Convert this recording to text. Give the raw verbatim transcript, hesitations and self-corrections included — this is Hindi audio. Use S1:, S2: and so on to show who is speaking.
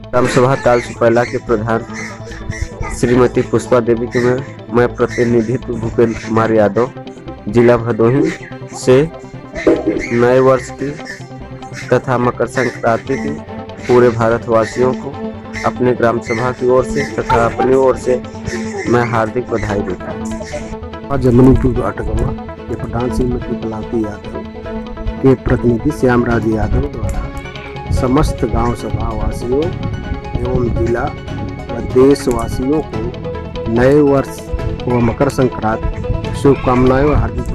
S1: ग्राम सभा ताल सुपैला के प्रधान श्रीमती पुष्पा देवी के मैं, मैं प्रतिनिधित्व भूपेंद्र कुमार यादव जिला भदोही से नए वर्ष की तथा मकर संक्रांति की पूरे भारतवासियों को अपने ग्राम सभा की ओर से तथा अपनी ओर से मैं हार्दिक बधाई देता हूँ।
S2: जर्मनी टू अटगवा के प्रधान श्रीमती कलावती यादव के प्रतिनिधि श्यामराज यादव द्वारा समस्त गांव सभा वासियों एवं जिला व देशवासियों को नए वर्ष व मकर संक्रांति शुभकामनाएं व हार्दिक